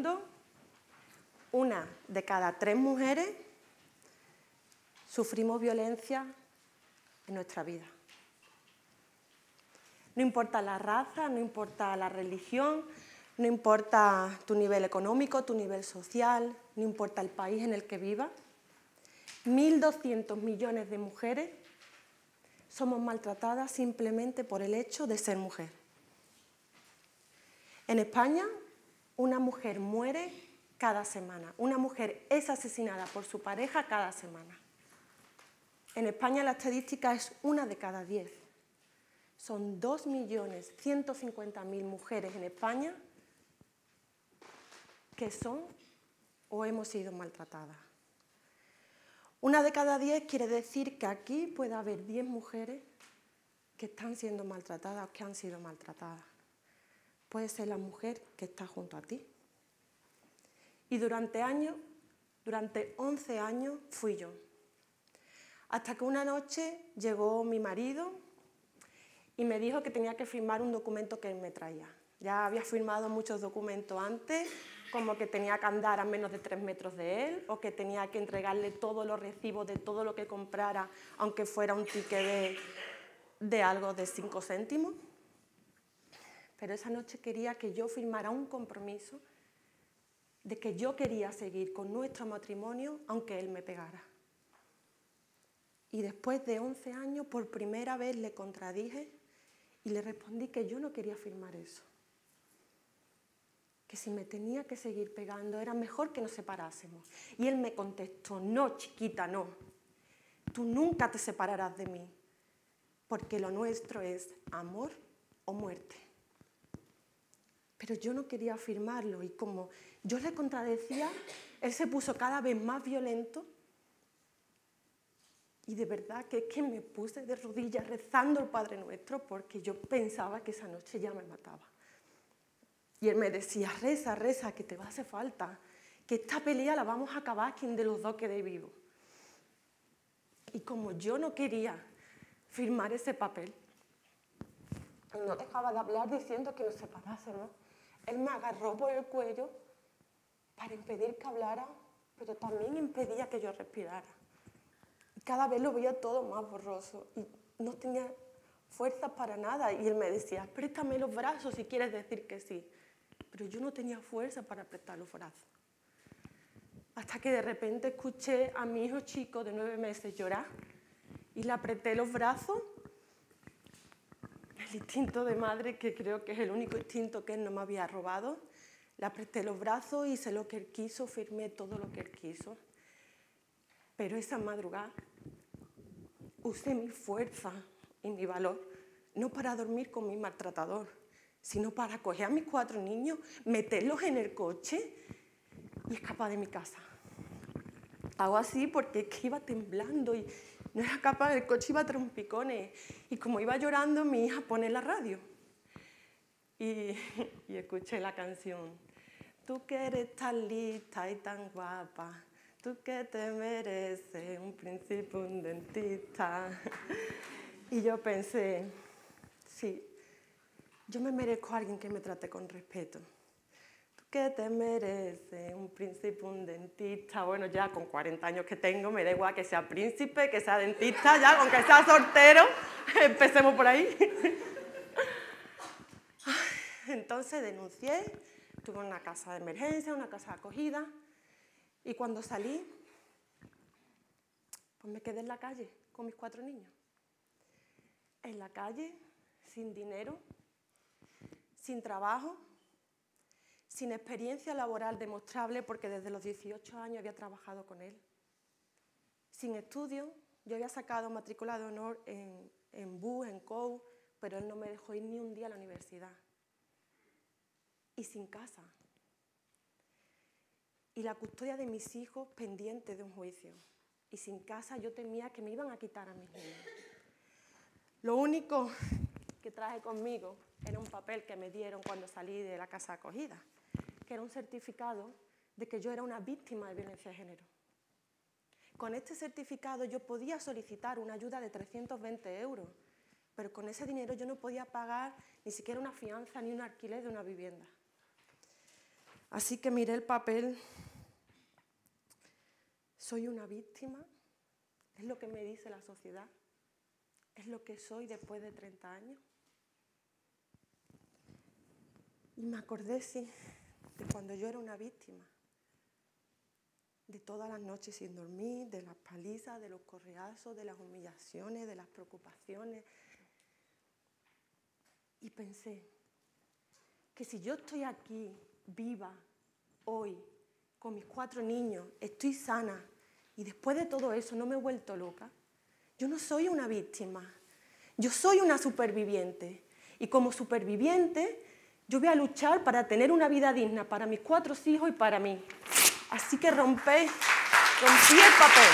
mundo, 1 de cada 3 mujeres sufrimos violencia en nuestra vida. No importa la raza, no importa la religión, no importa tu nivel económico, tu nivel social, no importa el país en el que vivas. 1.200 millones de mujeres somos maltratadas simplemente por el hecho de ser mujer. En España, una mujer muere cada semana. Una mujer es asesinada por su pareja cada semana. En España la estadística es 1 de cada 10. Son 2.150.000 mujeres en España que son o hemos sido maltratadas. 1 de cada 10 quiere decir que aquí puede haber 10 mujeres que están siendo maltratadas o que han sido maltratadas. Puede ser la mujer que está junto a ti. Y durante 11 años fui yo. Hasta que una noche llegó mi marido y me dijo que tenía que firmar un documento que él me traía. Ya había firmado muchos documentos antes, como que tenía que andar a menos de 3 metros de él, o que tenía que entregarle todos los recibos de todo lo que comprara, aunque fuera un ticket de algo de 5 céntimos. Pero esa noche quería que yo firmara un compromiso de que yo quería seguir con nuestro matrimonio, aunque él me pegara. Y después de 11 años, por primera vez le contradije y le respondí que yo no quería firmar eso. Que si me tenía que seguir pegando era mejor que nos separásemos. Y él me contestó: no, chiquita, no. Tú nunca te separarás de mí, porque lo nuestro es amor o muerte. Pero yo no quería firmarlo y como yo le contradecía, él se puso cada vez más violento y de verdad que es que me puse de rodillas rezando el Padre Nuestro porque yo pensaba que esa noche ya me mataba. Y él me decía: reza, reza, que te va a hacer falta, que esta pelea la vamos a acabar quien de los dos quede vivo. Y como yo no quería firmar ese papel, no dejaba de hablar diciendo que nos separásemos. Él me agarró por el cuello para impedir que hablara, pero también impedía que yo respirara. Y cada vez lo veía todo más borroso y no tenía fuerzas para nada. Y él me decía: préstame los brazos si quieres decir que sí. Pero yo no tenía fuerza para apretar los brazos. Hasta que de repente escuché a mi hijo chico de 9 meses llorar y le apreté los brazos. El instinto de madre, que creo que es el único instinto que él no me había robado, le apreté los brazos, hice lo que él quiso, firmé todo lo que él quiso. Pero esa madrugada usé mi fuerza y mi valor, no para dormir con mi maltratador, sino para coger a mis 4 niños, meterlos en el coche y escapar de mi casa. Hago así porque es que iba temblando y no era capaz, el coche iba a trompicones. Y como iba llorando, mi hija pone la radio. Y escuché la canción: tú que eres tan lista y tan guapa, tú que te mereces un príncipe, un dentista. Y yo pensé: sí, yo me merezco a alguien que me trate con respeto. Tú que te mereces un príncipe, un dentista. Bueno, ya con 40 años que tengo, me da igual que sea príncipe, que sea dentista, ya con que sea soltero, empecemos por ahí. Entonces denuncié, tuve una casa de emergencia, una casa de acogida, y cuando salí, pues me quedé en la calle con mis 4 niños. En la calle, sin dinero, sin trabajo, sin experiencia laboral demostrable, porque desde los 18 años había trabajado con él. Sin estudio, yo había sacado matrícula de honor en BU, en COU, pero él no me dejó ir ni un día a la universidad. Y sin casa. Y la custodia de mis hijos pendiente de un juicio. Y sin casa yo temía que me iban a quitar a mis niños. Lo único que traje conmigo era un papel que me dieron cuando salí de la casa de acogida, que era un certificado de que yo era una víctima de violencia de género. Con este certificado yo podía solicitar una ayuda de 320 euros, pero con ese dinero yo no podía pagar ni siquiera una fianza ni un alquiler de una vivienda. Así que miré el papel. ¿Soy una víctima? ¿Es lo que me dice la sociedad? ¿Es lo que soy después de 30 años? Y me acordé, sí, de cuando yo era una víctima. De todas las noches sin dormir, de las palizas, de los correazos, de las humillaciones, de las preocupaciones. Y pensé que si yo estoy aquí, viva, hoy, con mis 4 niños, estoy sana, y después de todo eso no me he vuelto loca, yo no soy una víctima, yo soy una superviviente. Y como superviviente, yo voy a luchar para tener una vida digna para mis 4 hijos y para mí. Así que rompí el papel.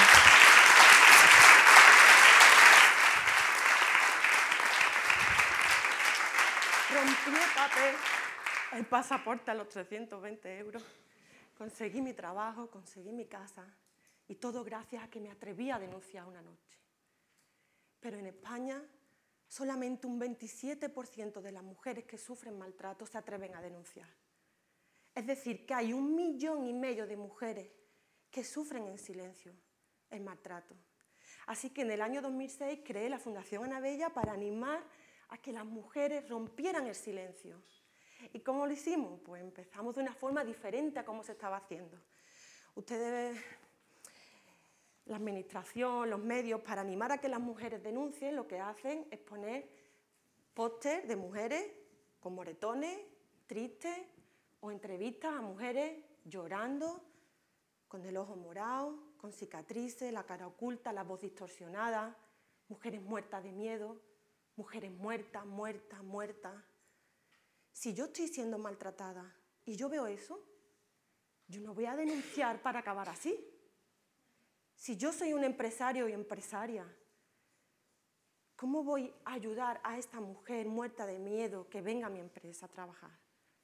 Rompí el papel, el pasaporte a los 320 euros. Conseguí mi trabajo, conseguí mi casa. Y todo gracias a que me atreví a denunciar una noche. Pero en España, solamente un 27% de las mujeres que sufren maltrato se atreven a denunciar. Es decir, que hay 1,5 millones de mujeres que sufren en silencio el maltrato. Así que en el año 2006 creé la Fundación Ana Bella para animar a que las mujeres rompieran el silencio. ¿Y cómo lo hicimos? Pues empezamos de una forma diferente a cómo se estaba haciendo. Ustedes, la administración, los medios, para animar a que las mujeres denuncien, lo que hacen es poner póster de mujeres con moretones, tristes, o entrevistas a mujeres llorando, con el ojo morado, con cicatrices, la cara oculta, la voz distorsionada, mujeres muertas de miedo, mujeres muertas, muertas, muertas. Si yo estoy siendo maltratada y yo veo eso, yo no voy a denunciar para acabar así. Si yo soy un empresario y empresaria, ¿cómo voy a ayudar a esta mujer muerta de miedo que venga a mi empresa a trabajar?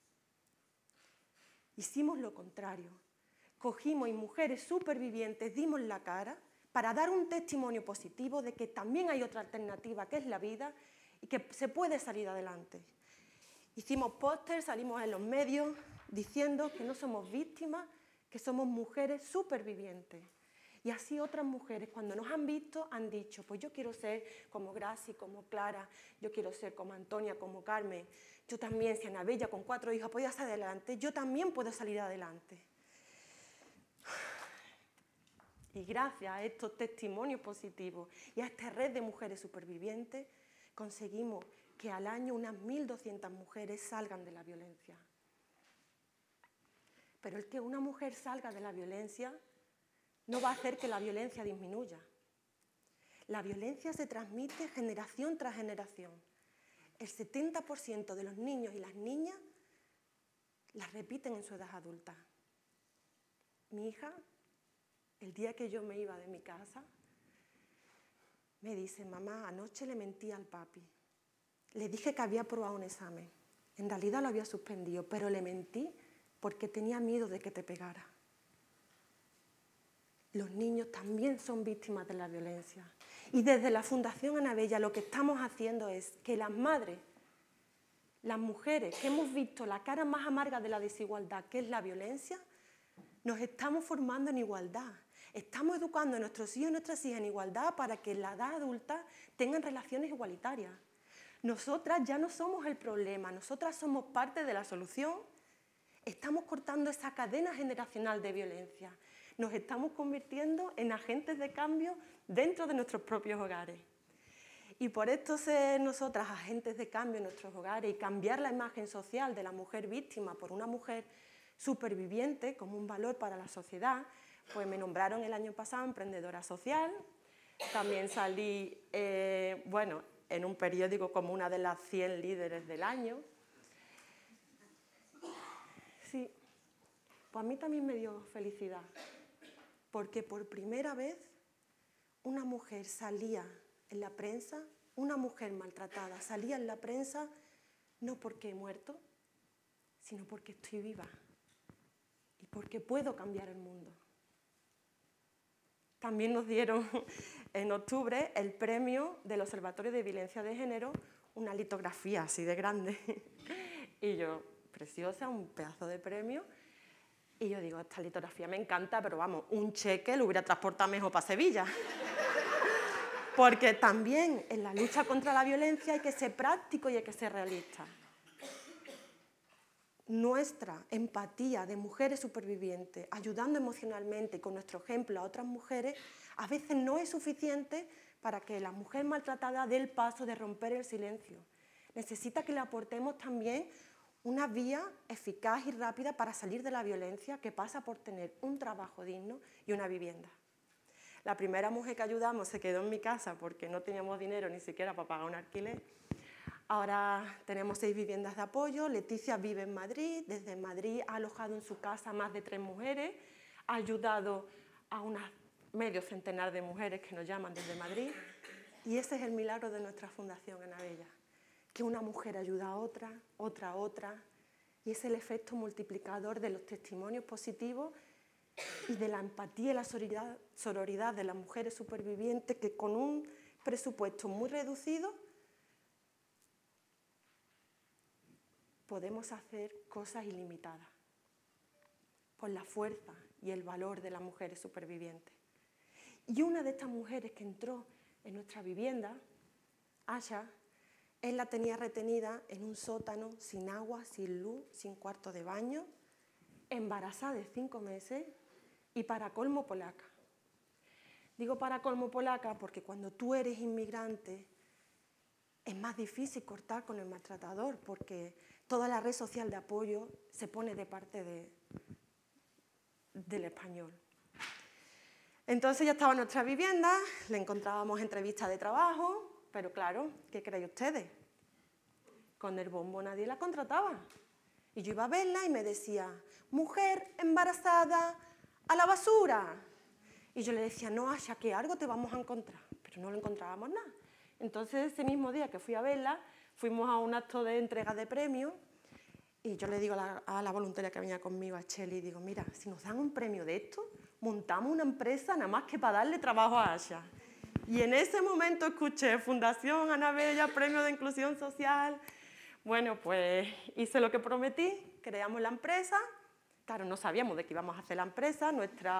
Hicimos lo contrario. Cogimos y mujeres supervivientes dimos la cara para dar un testimonio positivo de que también hay otra alternativa, que es la vida, y que se puede salir adelante. Hicimos pósters, salimos en los medios diciendo que no somos víctimas, que somos mujeres supervivientes. Y así otras mujeres, cuando nos han visto, han dicho, pues yo quiero ser como Graci, como Clara, yo quiero ser como Antonia, como Carmen. Yo también, si Ana Bella con 4 hijos podía salir adelante, yo también puedo salir adelante. Y gracias a estos testimonios positivos y a esta red de mujeres supervivientes, conseguimos que al año unas 1.200 mujeres salgan de la violencia. Pero el que una mujer salga de la violencia no va a hacer que la violencia disminuya. La violencia se transmite generación tras generación. El 70% de los niños y las niñas las repiten en su edad adulta. Mi hija, el día que yo me iba de mi casa, me dice, mamá, anoche le mentí al papi. Le dije que había aprobado un examen. En realidad lo había suspendido, pero le mentí porque tenía miedo de que te pegara. Los niños también son víctimas de la violencia. Y desde la Fundación Ana Bella lo que estamos haciendo es que las madres, las mujeres que hemos visto la cara más amarga de la desigualdad, que es la violencia, nos estamos formando en igualdad. Estamos educando a nuestros hijos y nuestras hijas en igualdad para que en la edad adulta tengan relaciones igualitarias. Nosotras ya no somos el problema, nosotras somos parte de la solución. Estamos cortando esa cadena generacional de violencia. Nos estamos convirtiendo en agentes de cambio dentro de nuestros propios hogares. Y por esto ser nosotras agentes de cambio en nuestros hogares y cambiar la imagen social de la mujer víctima por una mujer superviviente como un valor para la sociedad, pues me nombraron el año pasado emprendedora social. También salí, en un periódico como una de las 100 líderes del año. Sí, pues a mí también me dio felicidad, porque por primera vez una mujer salía en la prensa, una mujer maltratada salía en la prensa, no porque he muerto, sino porque estoy viva y porque puedo cambiar el mundo. También nos dieron en octubre el premio del Observatorio de Violencia de Género, una litografía así de grande. Y yo, preciosa, un pedazo de premio. Y yo digo, esta litografía me encanta, pero vamos, un cheque lo hubiera transportado mejor para Sevilla. Porque también en la lucha contra la violencia hay que ser práctico y hay que ser realista. Nuestra empatía de mujeres supervivientes, ayudando emocionalmente con nuestro ejemplo a otras mujeres, a veces no es suficiente para que la mujer maltratada dé el paso de romper el silencio. Necesita que le aportemos también una vía eficaz y rápida para salir de la violencia, que pasa por tener un trabajo digno y una vivienda. La primera mujer que ayudamos se quedó en mi casa porque no teníamos dinero ni siquiera para pagar un alquiler. Ahora tenemos 6 viviendas de apoyo. Leticia vive en Madrid. Desde Madrid ha alojado en su casa a más de 3 mujeres. Ha ayudado a unas medio centenar de mujeres que nos llaman desde Madrid. Y ese es el milagro de nuestra Fundación Ana Bella. Que una mujer ayuda a otra, otra a otra. Y es el efecto multiplicador de los testimonios positivos y de la empatía y la sororidad de las mujeres supervivientes, que con un presupuesto muy reducido podemos hacer cosas ilimitadas por la fuerza y el valor de las mujeres supervivientes. Y una de estas mujeres que entró en nuestra vivienda, Asha, él la tenía retenida en un sótano, sin agua, sin luz, sin cuarto de baño, embarazada de 5 meses y para colmo polaca. Digo para colmo polaca porque cuando tú eres inmigrante es más difícil cortar con el maltratador, porque toda la red social de apoyo se pone de parte del español. Entonces ya estaba en nuestra vivienda, le encontrábamos entrevistas de trabajo, pero claro, ¿qué creen ustedes? Con el bombo nadie la contrataba. Y yo iba a verla y me decía, mujer embarazada, a la basura. Y yo le decía, no, Asha, que algo te vamos a encontrar. Pero no le encontrábamos nada. Entonces ese mismo día que fui a verla, fuimos a un acto de entrega de premios y yo le digo a la voluntaria que venía conmigo, a Cheli, digo, mira, si nos dan un premio de esto, montamos una empresa nada más que para darle trabajo a Asha. Y en ese momento escuché Fundación Ana Bella, Premio de Inclusión Social. Bueno, pues hice lo que prometí, creamos la empresa. Claro, no sabíamos de qué íbamos a hacer la empresa. Nuestros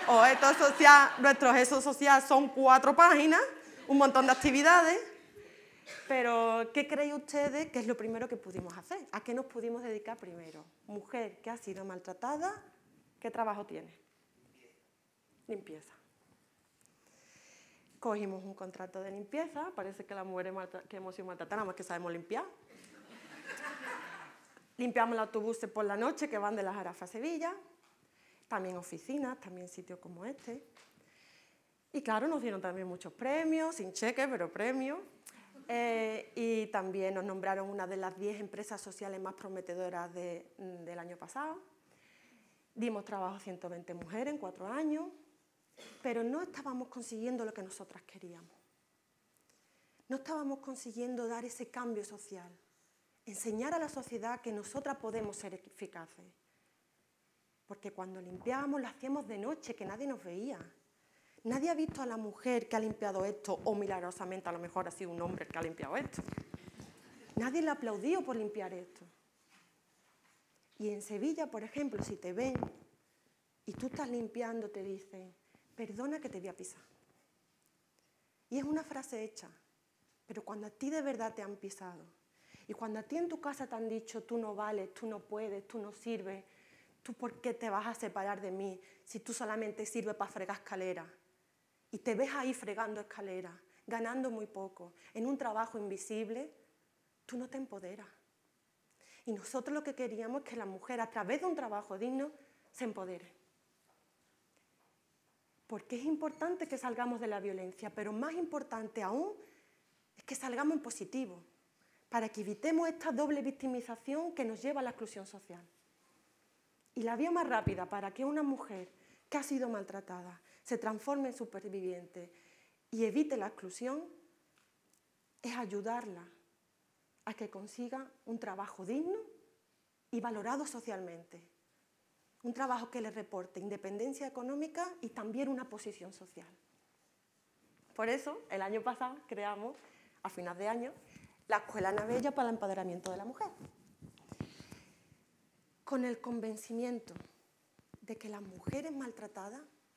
ESO social son 4 páginas, un montón de actividades. Pero, ¿qué creen ustedes que es lo primero que pudimos hacer? ¿A qué nos pudimos dedicar primero? Mujer que ha sido maltratada, ¿qué trabajo tiene? Limpieza. Cogimos un contrato de limpieza, parece que las mujeres que hemos sido maltratadas, nada más que sabemos limpiar. Limpiamos los autobuses por la noche que van de Las Jarafas a Sevilla, también oficinas, también sitios como este. Y claro, nos dieron también muchos premios, sin cheque, pero premios. Y también nos nombraron una de las 10 empresas sociales más prometedoras del año pasado. Dimos trabajo a 120 mujeres en 4 años, pero no estábamos consiguiendo lo que nosotras queríamos. No estábamos consiguiendo dar ese cambio social, enseñar a la sociedad que nosotras podemos ser eficaces. Porque cuando limpiábamos lo hacíamos de noche, que nadie nos veía. Nadie ha visto a la mujer que ha limpiado esto, o milagrosamente a lo mejor ha sido un hombre el que ha limpiado esto. Nadie le aplaudió por limpiar esto. Y en Sevilla, por ejemplo, si te ven y tú estás limpiando, te dicen, perdona que te voy a pisar. Y es una frase hecha, pero cuando a ti de verdad te han pisado, y cuando a ti en tu casa te han dicho, tú no vales, tú no puedes, tú no sirves, tú por qué te vas a separar de mí si tú solamente sirves para fregar escaleras, y te ves ahí fregando escaleras, ganando muy poco, en un trabajo invisible, tú no te empoderas. Y nosotros lo que queríamos es que la mujer, a través de un trabajo digno, se empodere. Porque es importante que salgamos de la violencia, pero más importante aún es que salgamos en positivo, para que evitemos esta doble victimización que nos lleva a la exclusión social. Y la vía más rápida para que una mujer que ha sido maltratada se transforme en superviviente y evite la exclusión es ayudarla a que consiga un trabajo digno y valorado socialmente. Un trabajo que le reporte independencia económica y también una posición social. Por eso, el año pasado creamos, a final de año, la Escuela Ana Bella para el empoderamiento de la mujer. Con el convencimiento de que las mujeres maltratadas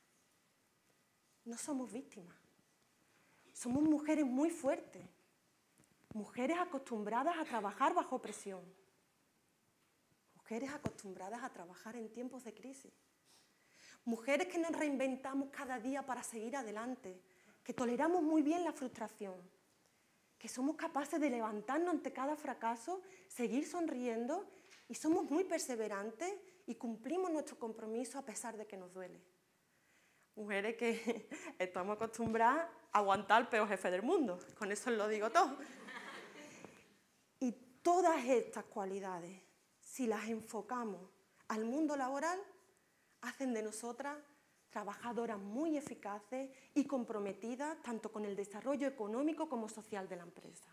no somos víctimas. Somos mujeres muy fuertes, mujeres acostumbradas a trabajar bajo presión, mujeres acostumbradas a trabajar en tiempos de crisis, mujeres que nos reinventamos cada día para seguir adelante, que toleramos muy bien la frustración, que somos capaces de levantarnos ante cada fracaso, seguir sonriendo y somos muy perseverantes y cumplimos nuestro compromiso a pesar de que nos duele. Mujeres que estamos acostumbradas a aguantar al peor jefe del mundo, con eso os lo digo todo. Y todas estas cualidades, si las enfocamos al mundo laboral, hacen de nosotras trabajadoras muy eficaces y comprometidas tanto con el desarrollo económico como social de la empresa.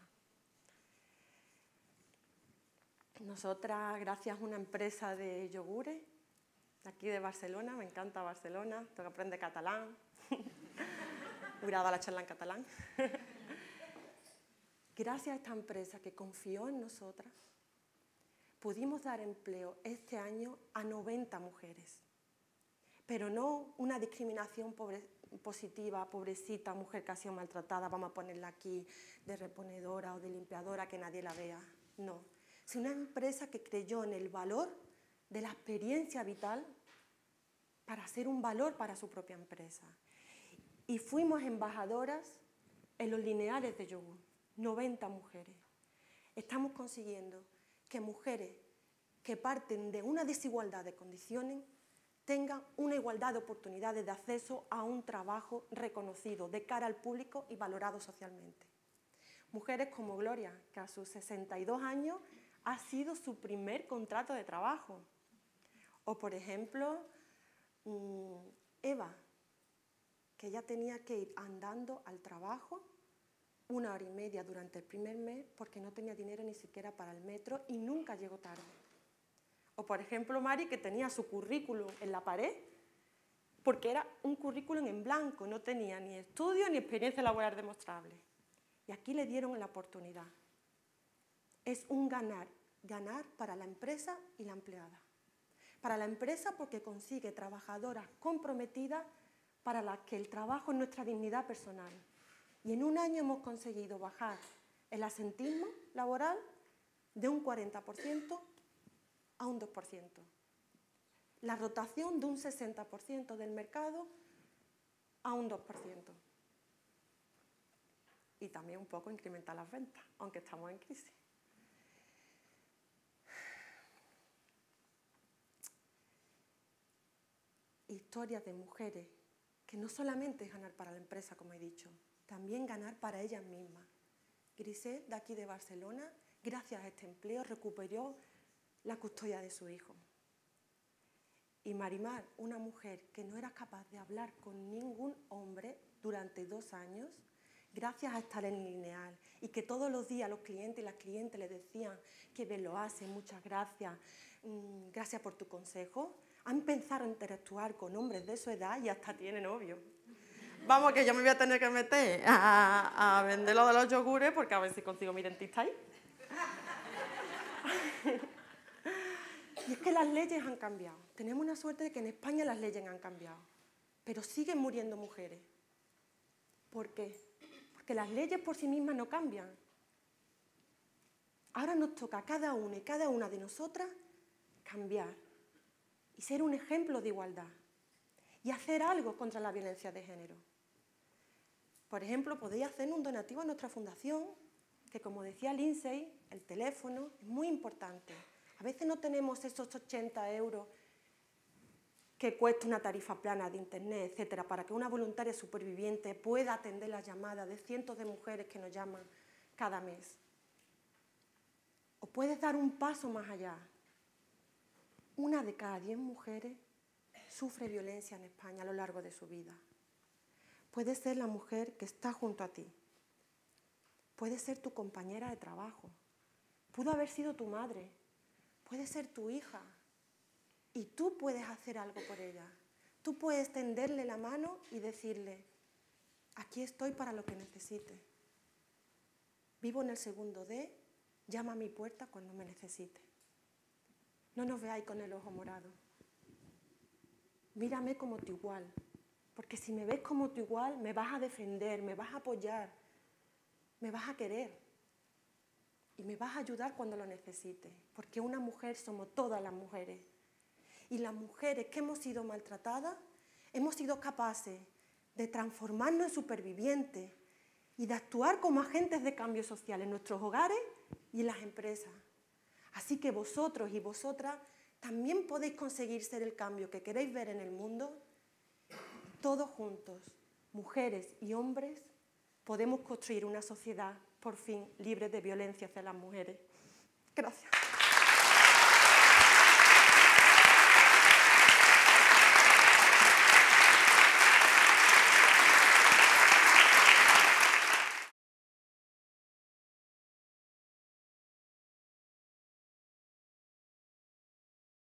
Nosotras, gracias a una empresa de yogures, de aquí de Barcelona, me encanta Barcelona, tengo que aprender catalán, voy a dar la charla en catalán. Gracias a esta empresa que confió en nosotras, pudimos dar empleo este año a 90 mujeres. Pero no una discriminación positiva, pobrecita, mujer que ha sido maltratada, vamos a ponerla aquí de reponedora o de limpiadora, que nadie la vea. No, sino una empresa que creyó en el valor de la experiencia vital para ser un valor para su propia empresa. Y fuimos embajadoras en los lineales de yogur, 90 mujeres. Estamos consiguiendo que mujeres que parten de una desigualdad de condiciones tengan una igualdad de oportunidades de acceso a un trabajo reconocido de cara al público y valorado socialmente. Mujeres como Gloria, que a sus 62 años ha sido su primer contrato de trabajo. O, por ejemplo, Eva, que ya tenía que ir andando al trabajo 1 hora y media durante el primer mes porque no tenía dinero ni siquiera para el metro y nunca llegó tarde. O, por ejemplo, Mari, que tenía su currículum en la pared porque era un currículum en blanco, no tenía ni estudio ni experiencia laboral demostrable. Y aquí le dieron la oportunidad. Es un ganar, ganar para la empresa y la empleada. Para la empresa porque consigue trabajadoras comprometidas para las que el trabajo es nuestra dignidad personal. Y en un año hemos conseguido bajar el asentismo laboral de un 40% a un 2%. La rotación de un 60% del mercado a un 2%. Y también un poco incrementar las ventas, aunque estamos en crisis. Historias de mujeres que no solamente es ganar para la empresa, como he dicho, también ganar para ellas mismas. Grisel, de aquí de Barcelona, gracias a este empleo, recuperó la custodia de su hijo. Y Marimar, una mujer que no era capaz de hablar con ningún hombre durante 2 años, gracias a estar en Lineal y que todos los días los clientes y las clientes le decían que bien lo hace, muchas gracias, gracias por tu consejo, ha empezado a interactuar con hombres de su edad y hasta tiene novio. Vamos, que yo me voy a tener que meter a vender lo de los yogures porque a ver si consigo mi dentista ahí. Y es que las leyes han cambiado. Tenemos una suerte de que en España las leyes han cambiado. Pero siguen muriendo mujeres. ¿Por qué? Porque las leyes por sí mismas no cambian. Ahora nos toca a cada una y cada una de nosotras cambiar y ser un ejemplo de igualdad y hacer algo contra la violencia de género. Por ejemplo, podéis hacer un donativo a nuestra fundación, que como decía Lindsay, el teléfono es muy importante. A veces no tenemos esos 80 euros que cuesta una tarifa plana de internet, etcétera, para que una voluntaria superviviente pueda atender las llamadas de cientos de mujeres que nos llaman cada mes. O puedes dar un paso más allá. 1 de cada 10 mujeres sufre violencia en España a lo largo de su vida. Puede ser la mujer que está junto a ti. Puede ser tu compañera de trabajo. Pudo haber sido tu madre. Puede ser tu hija. Y tú puedes hacer algo por ella. Tú puedes tenderle la mano y decirle, aquí estoy para lo que necesite. Vivo en el segundo D, llama a mi puerta cuando me necesite. No nos veáis con el ojo morado. mírame como tu igual, porque si me ves como tu igual, me vas a defender, me vas a apoyar, me vas a querer y me vas a ayudar cuando lo necesites, porque una mujer somos todas las mujeres. Y las mujeres que hemos sido maltratadas, hemos sido capaces de transformarnos en supervivientes y de actuar como agentes de cambio social en nuestros hogares y en las empresas. Así que vosotros y vosotras también podéis conseguir ser el cambio que queréis ver en el mundo. Todos juntos, mujeres y hombres, podemos construir una sociedad por fin libre de violencia hacia las mujeres. Gracias.